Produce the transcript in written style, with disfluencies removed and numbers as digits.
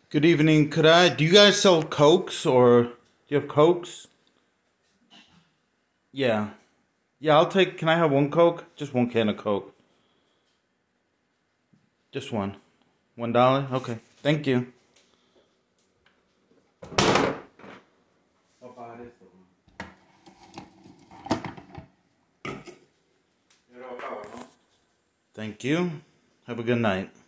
Good evening. Do you guys sell Cokes or do you have Cokes? Yeah. Yeah, can I have one Coke? Just one can of Coke. Just one. $1? Okay. Thank you. Thank you. Have a good night.